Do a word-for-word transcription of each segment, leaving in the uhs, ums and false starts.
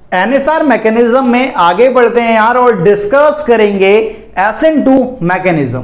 NSR mechanism में आगे बढ़ते हैं यार और डिस्कस करेंगे S N two mechanism.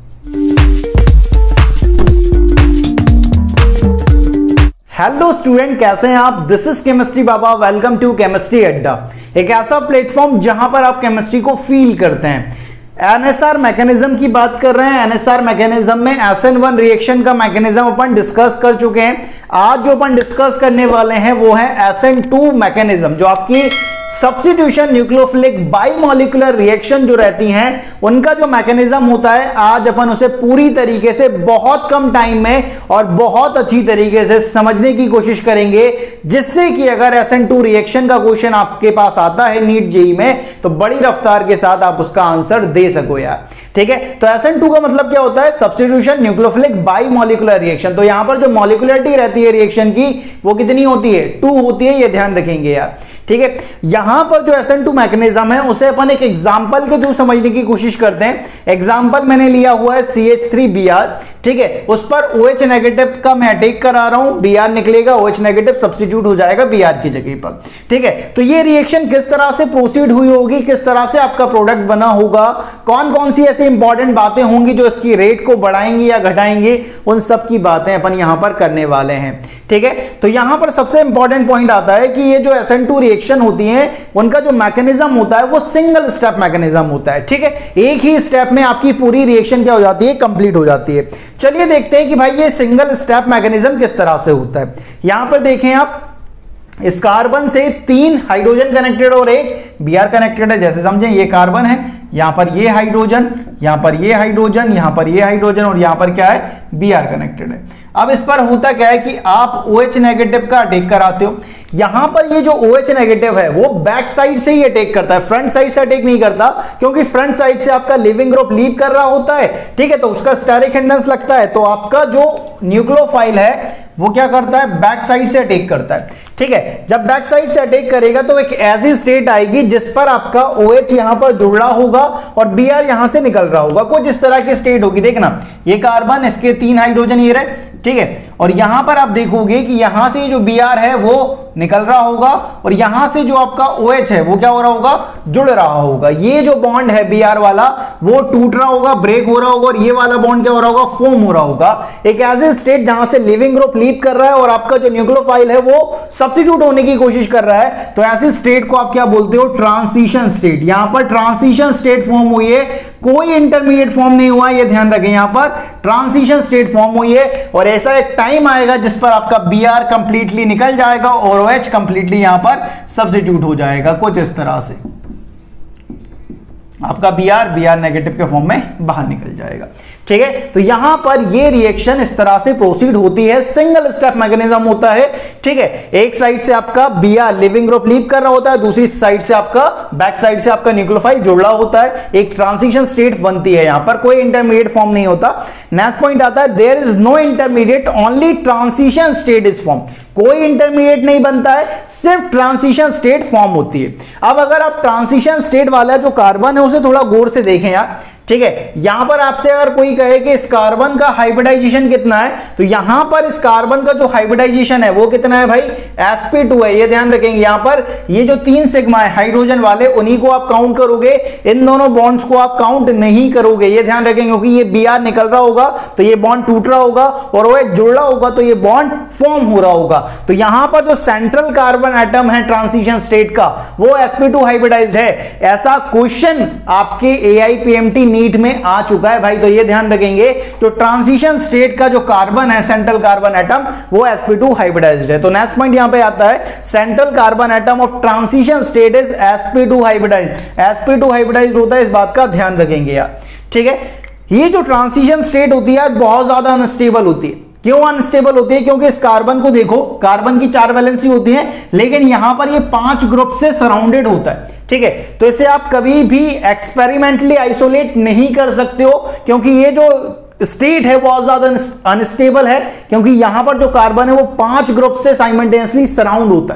Hello student, कैसे हैं आप? दिस इज केमिस्ट्री बाबा, वेलकम टू केमिस्ट्री अड्डा, एक ऐसा प्लेटफॉर्म जहां पर आप केमिस्ट्री को फील करते हैं। एनएसआर मैकेनिज्म की बात कर रहे हैं। एनएसआर मैकेनिज्म में एस एन वन रिएक्शन का मैकेनिज्म अपन डिस्कस कर चुके हैं। आज जो अपन डिस्कस करने वाले हैं वो है एस एन टू मैकेनिज्म, जो आपकी सब्स्टिट्यूशन न्यूक्लियोफिलिक बाइमॉलिक्यूलर रिएक्शन जो रहती हैं उनका जो मैकेनिज्म होता है, आज अपन उसे पूरी तरीके से बहुत कम टाइम में और बहुत अच्छी तरीके से समझने की कोशिश करेंगे, जिससे कि अगर एस एन टू रिएक्शन का क्वेश्चन आपके पास आता है नीट जेई में तो बड़ी रफ्तार के साथ आप उसका आंसर दे सको यार। ठीक है, तो एस एन टू का मतलब क्या होता है? Substitution nucleophilic bimolecular reaction. तो यहां पर जो मॉलिक्यूलरिटी रहती है रिएक्शन की वो कितनी होती है? टू होती है, ये ध्यान रखेंगे यार। ठीक है, यहां पर जो एस एन टू मैकेनिज्म है उसे अपन एक एग्जांपल के थ्रू समझने की कोशिश करते हैं। एग्जांपल मैंने लिया हुआ है C H three B R. ठीक है, उस पर OH नेगेटिव का मैं अटैक करा रहा हूं, Br निकलेगा, OH नेगेटिव सब्स्टिट्यूट हो जाएगा Br की जगह पर। ठीक है, तो ये रिएक्शन किस तरह से प्रोसीड हुई होगी, किस तरह से आपका प्रोडक्ट बना होगा, कौन कौन सी ऐसी इंपॉर्टेंट बातें होंगी जो इसकी रेट को बढ़ाएंगी या घटाएंगी, उन सब की बातें अपन यहां पर करने वाले हैं। ठीक है, तो यहां पर सबसे इंपॉर्टेंट पॉइंट आता है कि ये जो एस एन टू रिएक्शन होती है उनका जो मैकेनिज्म होता है वो सिंगल स्टेप मैकेनिज्म होता है। ठीक है, एक ही स्टेप में आपकी पूरी रिएक्शन क्या हो जाती है? कंप्लीट हो जाती है। चलिए देखते हैं कि भाई ये सिंगल स्टेप मैकेनिज्म किस तरह से होता है। यहां पर देखें आप, इस कार्बन से तीन हाइड्रोजन कनेक्टेड और एक Br कनेक्टेड है। जैसे समझें, ये कार्बन है, यहां पर ये हाइड्रोजन, यहां पर ये हाइड्रोजन, यहां पर ये हाइड्रोजन और यहां पर क्या है? Br कनेक्टेड है। अब इस पर होता क्या है कि आप OH नेगेटिव का अटैक कराते हो। यहां पर ये जो OH नेगेटिव है वो बैक साइड से ही अटैक करता है, फ्रंट साइड से अटैक नहीं करता, क्योंकि फ्रंट साइड से आपका लिविंग ग्रुप लीव कर रहा होता है। ठीक है, तो उसका स्टेरिक हिंडेंस लगता है, तो आपका जो न्यूक्लियोफाइल है वो क्या करता है? बैक साइड से अटैक करता है। ठीक है, जब बैक साइड से अटैक करेगा तो एक ऐसी स्टेट आएगी जिस पर आपका OH यहां पर जुड़ रहा होगा और Br यहां से निकल रहा होगा। कुछ इस तरह की स्टेट होगी। देखना, ये कार्बन, इसके तीन हाइड्रोजन ये रहे। ठीक है, और यहां पर आप देखोगे कि यहां से जो Br है वो निकल रहा होगा और यहां से जो आपका OH है वो क्या हो रहा होगा? जुड़ रहा होगा। ये जो बॉन्ड है Br वाला वो टूट रहा होगा, ब्रेक हो रहा होगा, और ये वाला बॉन्ड क्या हो रहा होगा? फॉर्म हो रहा होगा। एक ऐसी स्टेट जहां से लिविंग ग्रुप लीव कर रहा है और आपका जो न्यूक्लियोफाइल है वो सब्स्टिट्यूट होने की कोशिश कर रहा है, तो ऐसी स्टेट को आप क्या बोलते हो? Transition state. यहां पर ट्रांजिशन स्टेट फॉर्म हुई है, कोई इंटरमीडिएट फॉर्म नहीं हुआ, ये ध्यान रखें। यहां पर ट्रांजिशन स्टेट फॉर्म हुई है और ऐसा एक टाइम आएगा जिस पर आपका Br कंप्लीटली निकल जाएगा और OH कंप्लीटली यहां पर सब्स्टिट्यूट हो जाएगा। कुछ इस तरह से आपका Br Br नेगेटिव के फॉर्म में बाहर निकल जाएगा। ठीक है, तो यहां पर ये रिएक्शन इस तरह से प्रोसीड होती है, सिंगल स्टेप मैकेनिज्म होता है। ठीक है, एक साइड से आपका Br लिविंग ग्रुप लीव कर रहा होता है, दूसरी साइड से आपका बैक साइड से आपका न्यूक्लियोफाइल जुड़ रहा होता है, एक ट्रांजिशन स्टेट बनती है। यहां पर कोई इंटरमीडिएट फॉर्म नहीं होता। नेक्स्ट पॉइंट आता है, there is no intermediate, only transition state is form. कोई इंटरमीडिएट नहीं बनता है, सिर्फ ट्रांजिशन स्टेट फॉर्म होती है। अब अगर आप ट्रांजिशन स्टेट वाला जो कार्बन है उसे थोड़ा गौर से देखें यार। ठीक है, यहां पर आपसे अगर कोई कहे कि इस कार्बन का हाइब्रिडाइजेशन कितना है, तो यहां पर इस कार्बन का जो हाइब्रिडाइजेशन है वो कितना है भाई? एस पी टू है। ये ध्यान रखेंगे, यहां पर ये जो तीन सिग्मा है हाइड्रोजन वाले, उन्हीं को आप काउंट करोगे, इन दोनों बॉन्ड्स को आप काउंट नहीं करोगे। ये ध्यान रखेंगे, क्योंकि ये Br निकल रहा होगा तो ये बॉन्ड टूट रहा होगा और OH जुड़ रहा होगा तो ये बॉन्ड फॉर्म हो रहा होगा। तो यहां पर जो सेंट्रल कार्बन एटम है ट्रांजिशन स्टेट का वो एस पी टू हाइब्रिडाइज्ड है। ऐसा क्वेश्चन आपके A I P M T NEET में आ चुका है भाई, तो ये ध्यान रखेंगे, जो ट्रांजिशन स्टेट का जो कार्बन है सेंट्रल कार्बन एटम वो एस पी टू हाइब्रिडाइज्ड है। तो नेक्स्ट पॉइंट यहां पे आता है, central carbon atom of transition state is S P two hybridized. S P two hybridized होता है, इस बात का ध्यान रखेंगे यार। ठीक है, ये जो ट्रांजिशन स्टेट होती है बहुत ज्यादा अनस्टेबल होती है। क्यों अनस्टेबल होती है? क्योंकि इस कार्बन को देखो, कार्बन की चार वैलेंसी होती है, लेकिन यहां पर ये पांच ग्रुप से सराउंडेड होता है। ठीक है, तो इसे आप कभी भी एक्सपेरिमेंटली आइसोलेट नहीं कर सकते हो, क्योंकि ये जो स्टेट है बहुत ज्यादा अनस्टेबल है, क्योंकि यहां पर जो कार्बन है वो पांच ग्रुप से साइमल्टेनियसली सराउंड होता है।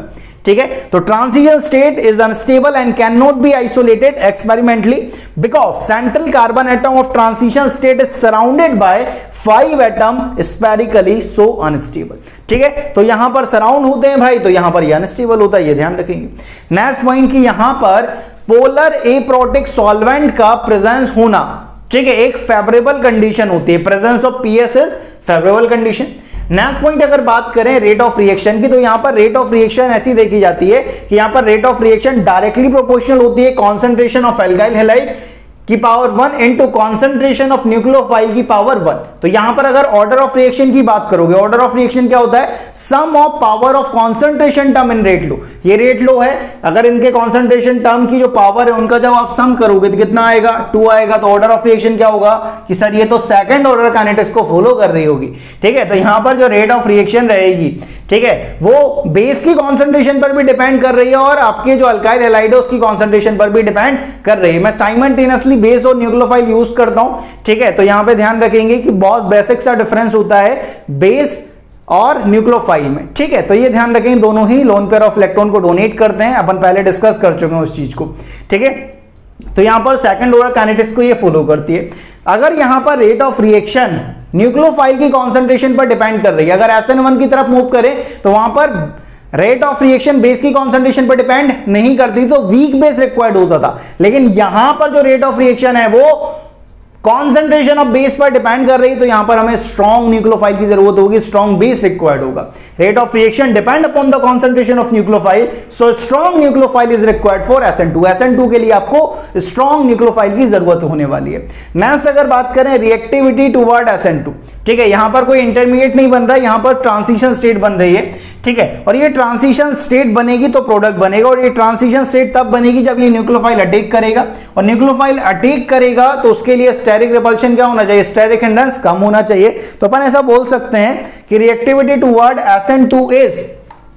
ठीक है। तो transition state is unstable and can not be isolated experimentally because central carbon atom of transition state is surrounded by five atom spherically so unstable, ठीक है। तो यहां पर सराउंड होते हैं भाई, तो यहां पर ये अनस्टेबल होता है, ये ध्यान रखेंगे। नेक्स्ट पॉइंट की यहां पर पोलर एप्रोटिक सॉल्वेंट का प्रेजेंस होना, ठीक है, एक फेवरेबल कंडीशन होती है। Presence of PS is favourable condition. Next point अगर बात करें रेट ऑफ रिएक्शन की, तो यहां पर रेट ऑफ रिएक्शन ऐसी देखी जाती है कि यहां पर rate of reaction directly proportional होती है कॉन्सेंट्रेशन ऑफ एल्गाइल हैलाइड की power one into concentration of nucleophile की पावर वन। तो यहां पर अगर ऑर्डर ऑफ रिएक्शन की बात करोगे, ऑर्डर ऑफ रिएक्शन क्या होता है? Sum of power of concentration term in rate law. ये रेट लो है, अगर इनके कॉन्सेंट्रेशन टर्म की जो पावर है उनका जब आप सम करोगे तो कितना आएगा? टू आएगा। तो ऑर्डर ऑफ रिएक्शन क्या होगा कि सर ये तो सेकंड ऑर्डर काइनेटिक्स को फॉलो कर रही होगी, ठीक है। तो यहां पर जो रेट ऑफ रिएक्शन रहेगी, ठीक है, वो बेस की कॉन्सेंट्रेशन पर भी डिपेंड कर रही है और आपके जो अल्काइल हैलाइड है उसकी कॉन्सेंट्रेशन पर भी डिपेंड कर रही है। मैं साइमल्टेनियसली बेस और न्यूक्लियोफाइल यूज करता हूं, ठीक है। तो यहां पे ध्यान रखेंगे कि बहुत बेसिक सा डिफरेंस होता है बेस और न्यूक्लियोफाइल में, ठीक है। तो ये ध्यान रखेंगे, दोनों ही लोन पेयर ऑफ इलेक्ट्रॉन को डोनेट करते हैं, अपन पहले डिस्कस कर चुके हैं उस चीज को, ठीक है। तो यहां पर सेकंड ऑर्डर काइनेटिक्स को ये फॉलो करती है। अगर यहां पर रेट ऑफ रिएक्शन न्यूक्लियोफाइल की कॉन्सेंट्रेशन पर डिपेंड कर रही है, अगर एस एन वन की तरफ मूव करें तो वहां पर रेट ऑफ रिएक्शन बेस की कॉन्सेंट्रेशन पर डिपेंड नहीं करती, तो वीक बेस रिक्वायर्ड होता था। लेकिन यहां पर जो रेट ऑफ रिएक्शन है वो कॉन्सेंट्रेशन ऑफ बेस पर डिपेंड कर रही है, तो यहां पर हमें स्ट्रॉन्ग न्यूक्लियोफाइल की जरूरत होगी, स्ट्रॉन्ग बेस रिक्वायर्ड होगा। Rate of reaction depend upon the concentration of nucleophile, so strong nucleophile is required for S N two. S N two के लिए आपको स्ट्रॉन्ग न्यूक्लियोफाइल की जरूरत होने वाली है। नेक्स्ट अगर बात करें reactivity toward S N two, ठीक है, यहां पर कोई इंटरमीडिएट नहीं बन रहा है, यहां पर ट्रांजिशन स्टेट बन रही है, ठीक है। और ये ट्रांजिशन स्टेट बनेगी तो प्रोडक्ट बनेगा, और ये ट्रांजिशन स्टेट तब बनेगी जब ये न्यूक्लियोफाइल अटैक करेगा, और न्यूक्लियोफाइल अटैक करेगा तो उसके लिए स्टेरिक रिपल्शन क्या होना चाहिए? स्टेरिक हिंड्रेंस कम होना चाहिए। तो अपन ऐसा बोल सकते हैं कि reactivity toward S N two is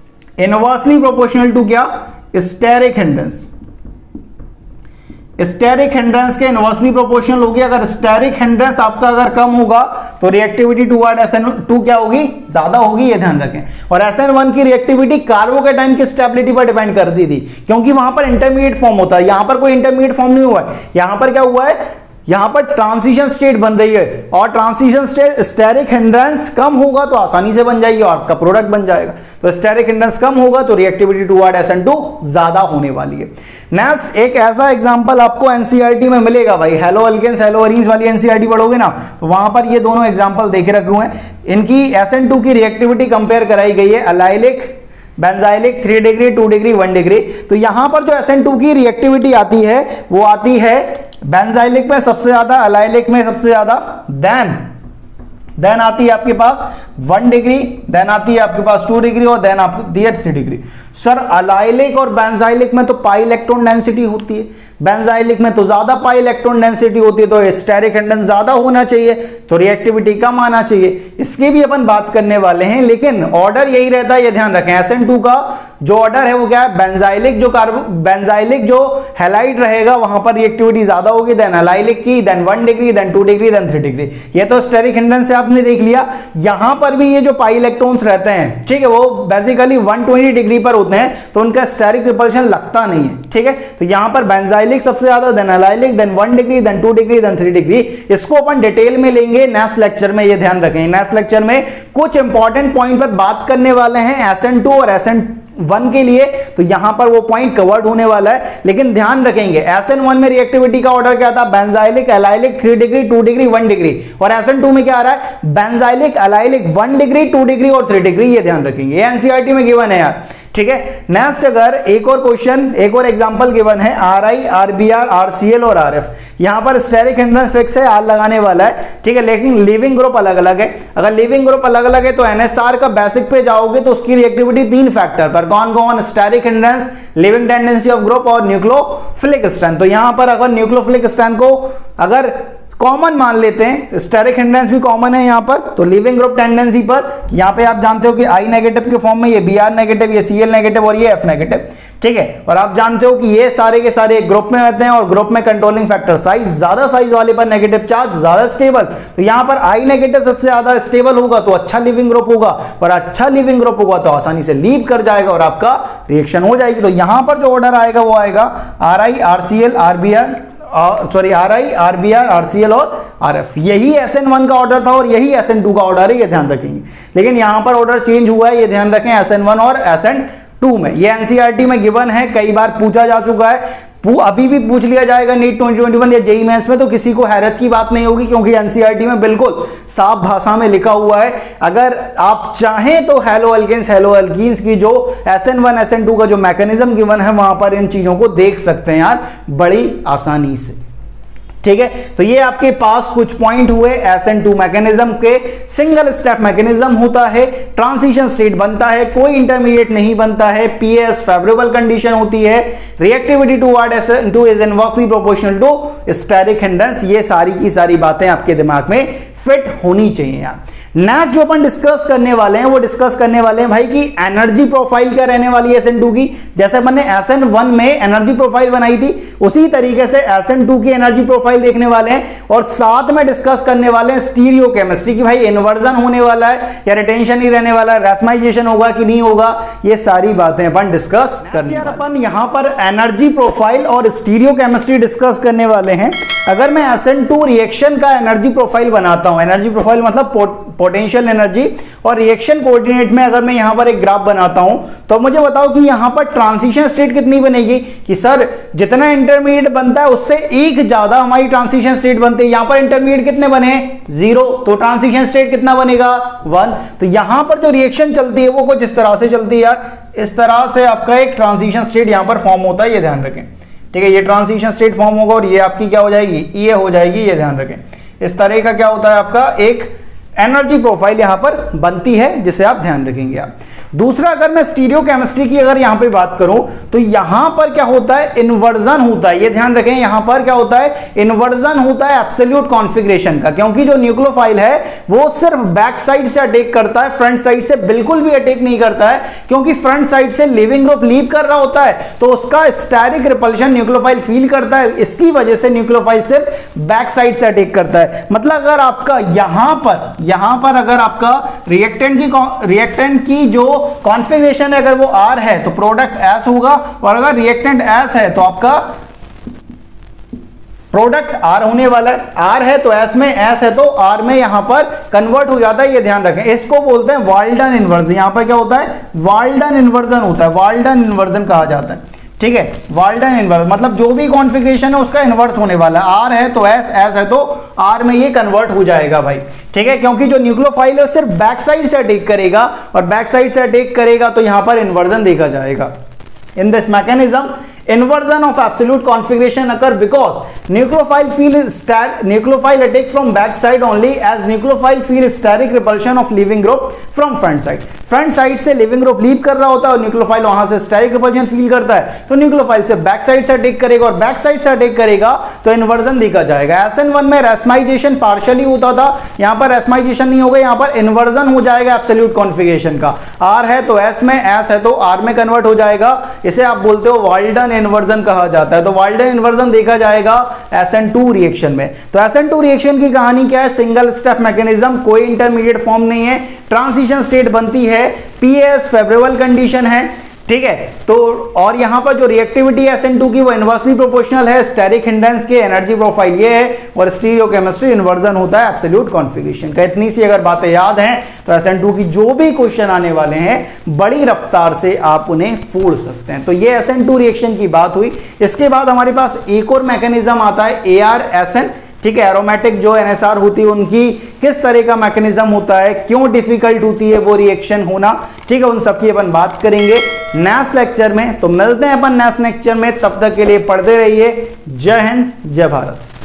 inversely proportional to क्या? Steric hindrance. स्टेरिक हिंड्रेंस के इनवर्सली प्रोपोर्शनल होगी। अगर स्टेरिक हिंड्रेंस आपका अगर कम होगा तो reactivity toward S N two क्या होगी? ज्यादा होगी, ये ध्यान रखें। और एस एन वन की रिएक्टिविटी कार्बोकैटायन की स्टेबिलिटी पर डिपेंड करती थी, क्योंकि वहां पर इंटरमीडिएट फॉर्म होता है, यहां पर कोई इंटरमीडिएट फॉर्म नहीं हुआ है। यहां पर क्या हुआ है? यहां पर ट्रांजिशन स्टेट बन रही है, और ट्रांजिशन स्टेट स्टेरिक हिंड्रेंस कम होगा तो आसानी से बन जाएगी और आपका प्रोडक्ट बन जाएगा। तो स्टेरिक हिंड्रेंस कम होगा तो reactivity toward S N two ज्यादा होने वाली है। नेक्स्ट एक ऐसा एग्जांपल आपको एनसीईआरटी में मिलेगा भाई, हेलो अल्केन्स हेलो एरीन्स वाली एनसीईआरटी पढ़ोगे ना, तो वहां पर ये दोनों एग्जांपल देखे रखे हुए हैं। इनकी एस एन टू की रिएक्टिविटी कंपेयर कराई गई है, allylic benzylic three degree, two degree, one degree. तो यहां पर जो एस एन टू की रिएक्टिविटी आती है वो आती है बेंजाइलिक में सबसे ज्यादा, अलाइलिक में सबसे ज्यादा, देन देन आती है आपके पास वन डिग्री, देन आती है आपके पास टू डिग्री, और देन आती है थ्री डिग्री। सर अलाइलिक और बेंजाइलिक में तो पाई इलेक्ट्रॉन डेंसिटी होती है, बेंजाइलिक में तो ज्यादा पाई इलेक्ट्रॉन डेंसिटी होती है, तो स्टेरिक हिंड्रेंस ज्यादा होना चाहिए, तो रिएक्टिविटी कम आना चाहिए। इसकी भी अपन बात करने वाले हैं, लेकिन ऑर्डर यही रहता है, ये ध्यान रखें। एस एन टू का जो ऑर्डर है वो क्या है? बेंजाइलिक जो कार्बो बेंजाइलिक जो हैलाइड रहेगा वहां पर रिएक्टिविटी ज्यादा होगी, देन अलाइलिक की, then one degree, then two degree, then three degree. ये तो स्टेरिक हिंड्रेंस से आपने देख लिया। यहां पर भी ये जो पाई इलेक्ट्रॉन्स रहते हैं, ठीक है, वो बेसिकली वन ट्वेंटी डिग्री पर होते हैं, तो उनका स्टेरिक रिपल्शन लगता नहीं है, ठीक है। तो यहां पर बेंजाइलिक सबसे ज्यादा, then allylic, then one degree, then two degree, then three degree. इसको अपन डिटेल में लेंगे नेक्स्ट लेक्चर में, ये ध्यान रखें। नेक्स्ट लेक्चर में कुछ इंपॉर्टेंट पॉइंट पर बात करने वाले हैं एस एन टू और एस एन वन के लिए, तो यहां पर वो पॉइंट कवर्ड होने वाला है। लेकिन ध्यान रखेंगे एस एन वन में रिएक्टिविटी का ऑर्डर क्या था? Benzylic, allylic, three degree, two degree, one degree, और एस एन टू में क्या आ रहा है? Benzylic, allylic, one degree, two degree और थ्री डिग्री। ये ध्यान रखेंगे, ये एनसीईआरटी में गिवन है यार, ठीक है। नेक्स्ट अगर एक और क्वेश्चन, एक और एग्जांपल गिवन है, आर आई, आरबीआर, आरसीएल और आरएफ। यहां पर स्टेरिक हिंड्रेंस फिक्स है, आर लगाने वाला है, ठीक है, लेकिन लिविंग ग्रुप अलग अलग है। अगर लिविंग ग्रुप अलग अलग है तो एनएसआर का बेसिक पे जाओगे तो उसकी रिएक्टिविटी तीन फैक्टर पर, कौन कौन? Steric hindrance, leaving tendency of group और न्यूक्लियोफिलिक स्ट्रेंथ। तो यहां पर अगर न्यूक्लियोफिलिक स्ट्रेंथ को अगर कॉमन मान लेते हैं, स्टेरिक हिंड्रेंस भी कॉमन है यहाँ पर, तो लीविंग ग्रुप टेंडेंसी पर यहाँ पे आप जानते हो कि आई नेगेटिव के फॉर्म में ये बी आर नेगेटिव, ये सी एल नेगेटिव और ये एफ नेगेटिव, ठीक है। और आप जानते हो कि ये सारे के सारे ग्रुप में रहते हैं और ग्रुप में कंट्रोलिंग फैक्टर साइज, ज्यादा साइज वाले पर नेगेटिव चार्ज, ज्यादा स्टेबल, तो यहाँ पर आई नेगेटिव सबसे ज्यादा स्टेबल होगा तो अच्छा लिविंग ग्रुप होगा, और अच्छा लिविंग ग्रुप होगा तो आसानी से लीव कर जाएगा और आपका रिएक्शन हो जाएगी। तो यहां पर जो ऑर्डर आएगा वो आएगा R I, R C L, R B R, sorry R I, R B R, R C L और आर एफ। यही एस एन वन का ऑर्डर था और यही एस एन टू का ऑर्डर है, ये ध्यान रखेंगे। लेकिन यहां पर ऑर्डर चेंज हुआ है, ये ध्यान रखें, एस एन वन और एस एन टू में। ये एनसीईआरटी में गिवन है, कई बार पूछा जा चुका है, अभी भी पूछ लिया जाएगा नीट ट्वेंटी ट्वेंटी वन या जेईई मेंस में, तो किसी को हैरत की बात नहीं होगी क्योंकि एनसीईआरटी में बिल्कुल साफ भाषा में लिखा हुआ है। अगर आप चाहें तो हेलो एल्केन्स, हेलो एल्कीन्स की जो S N one, S N two का जो मैकेनिज्म गिवन है वहां पर इन चीजों को देख सकते हैं यार बड़ी आसानी से, ठीक है। तो ये आपके पास कुछ पॉइंट हुए एस एन टू मैकेनिज्म के। सिंगल स्टेप मैकेनिज्म होता है, ट्रांजिशन स्टेट बनता है, कोई इंटरमीडिएट नहीं बनता है, पीएस फेवरेबल कंडीशन होती है, reactivity toward S N two is inversely proportional to steric hindrance. ये सारी की सारी बातें आपके दिमाग में फिट होनी चाहिए यार। नेक्स्ट जो अपन डिस्कस करने वाले हैं वो डिस्कस करने वाले हैं भाई कि एनर्जी प्रोफाइल क्या रहने वाली है एस एन टू की। जैसे अपन ने एस एन वन में एनर्जी प्रोफाइल बनाई थी, उसी तरीके से एस एन टू की एनर्जी प्रोफाइल देखने वाले हैं, और साथ में डिस्कस करने वाले हैं स्टीरियो केमिस्ट्री की, भाई इन्वर्जन होने वाला है या रिटेंशन ही रहने वाला है, रैस्माइजेशन होगा कि नहीं होगा, ये सारी बातें अपन डिस्कस करने वाले हैं। अपन यहां पर एनर्जी प्रोफाइल और स्टीरियो केमिस्ट्री डिस्कस करने वाले हैं। अगर मैं एस एन टू रिएक्शन का एनर्जी प्रोफाइल बनाता हूं, एनर्जी प्रोफाइल मतलब पोटेंशियल एनर्जी, और रिएक्शन कोऑर्डिनेट में अगर मैं यहां पर एक ग्राफ बनाता हूं, तो मुझे बताओ कि यहां पर ट्रांजिशन स्टेट कितनी बनेगी। कि सर जितना इंटरमीडिएट बनता है उससे एक ज्यादा हमारी ट्रांजिशन स्टेट बनती है। यहां पर इंटरमीडिएट कितने बने, जीरो, तो ट्रांजिशन स्टेट कितना बनेगा, वन। तो यहां पर जो रिएक्शन चलती है वो कुछ इस तरह से चलती है यार, इस तरह से आपका एक ट्रांजिशन स्टेट यहां पर फॉर्म होता है, ये ध्यान रखें, ठीक है। ये ट्रांजिशन स्टेट फॉर्म होगा और ये आपकी क्या हो जाएगी, ये हो जाएगी, ये ध्यान रखें। इस तरह का क्या होता है आपका एक एनर्जी प्रोफाइल यहां पर बनती है, जिसे आप ध्यान रखेंगे आप। दूसरा, अगर मैं स्टीरियो केमिस्ट्री की अगर यहां पे बात करूं तो यहां पर क्या होता है, इन्वर्जन होता है, ये ध्यान रखें। यहां पर क्या होता है, इन्वर्जन होता है एब्सोल्यूट कॉन्फ़िगरेशन का, क्योंकि जो न्यूक्लियोफाइल है वो सिर्फ बैक साइड से अटैक करता है, फ्रंट साइड से बिल्कुल भी अटैक नहीं करता है, क्योंकि फ्रंट साइड से लिविंग ग्रुप लीव कर रहा होता है, तो उसका स्टेरिक रिपल्शन न्यूक्लियोफाइल फील करता है, इसकी वजह से न्यूक्लियोफाइल सिर्फ बैक साइड से अटैक करता है। मतलब अगर आपका यहां पर यहां पर अगर आपका रिएक्टेंट की रिएक्टेंट की जो कॉन्फ़िगरेशन है अगर वो आर है तो प्रोडक्ट एस होगा, और अगर रिएक्टेंट एस है तो आपका प्रोडक्ट आर होने वाला है। आर है तो एस में, एस है तो आर में यहां पर कन्वर्ट हो जाता है, ये ध्यान रखें। इसको बोलते हैं वाल्डन इन्वर्जन। यहां पर क्या होता है, वाल्डन इन्वर्जन होता है, वाल्डन इन्वर्जन कहा जाता है, ठीक है। वाल्डन इन्वर्स मतलब जो भी कॉन्फ़िगरेशन है उसका इन्वर्स होने वाला है। आर है तो एस, एस है तो आर में ये कन्वर्ट हो जाएगा भाई, ठीक है। क्योंकि जो न्यूक्लियोफाइल है सिर्फ बैक साइड से अटैक करेगा, और बैक साइड से अटैक करेगा तो यहां पर इन्वर्जन देखा जाएगा। In this mechanism inversion of absolute configuration occur because nucleophile feel steric nucleophile attack from back side only as nucleophile feel steric repulsion of leaving group from front side। Front side से leaving group leave कर रहा होता है और nucleophile वहां से steric repulsion feel करता है, तो न्यूक्लियोफाइल से बैक साइड से अटैक करेगा, और बैक साइड से अटैक करेगा तो इन्वर्जन देखा जाएगा। एस एन वन में रैस्माइजेशन पार्शियली होता था, यहां पर रैस्माइजेशन नहीं होगा, यहां पर इन्वर्जन हो जाएगा एब्सोल्यूट कॉन्फ़िगरेशन का। आर है तो एस में, एस है तो आर में कन्वर्ट हो जाएगा, इसे आप बोलते हो वाल्डन इन्वर्जन कहा जाता है। तो वाल्डन इन्वर्जन देखा जाएगा एस एन टू रिएक्शन में। तो एस एन टू रिएक्शन की कहानी क्या है, सिंगल स्टेप मैकेनिज्म, कोई इंटरमीडिएट फॉर्म नहीं है, ट्रांजिशन स्टेट बनती है, पीएस फेवरेबल कंडीशन है, ठीक है। तो और यहां पर जो रिएक्टिविटी एस एन टू की वो इनवर्सली प्रोपोर्शनल है, स्टेरिक हिंड्रेंस के एनर्जी प्रोफाइल ये है, और स्टीरियो केमिस्ट्री इन्वर्जन होता है एब्सोल्यूट कॉन्फ़िगरेशन का। इतनी सी अगर बातें याद हैं तो एस एन टू की जो भी क्वेश्चन आने वाले हैं बड़ी रफ्तार से आप उन्हें फोड़ सकते हैं। तो ये एस एन टू रिएक्शन की बात हुई। इसके बाद हमारे पास एक और मैकेनिज्म आता है ए आर एस एन, ठीक है। एरोमेटिक जो एन एस आर होती है उनकी किस तरह का मैकेनिज्म होता है, क्यों डिफिकल्ट होती है वो रिएक्शन होना, ठीक है, उन सब की अपन बात करेंगे नेक्स्ट लेक्चर में। तो मिलते हैं अपन नेक्स्ट लेक्चर में, तब तक के लिए पढ़ते रहिए। जय हिंद, जय भारत।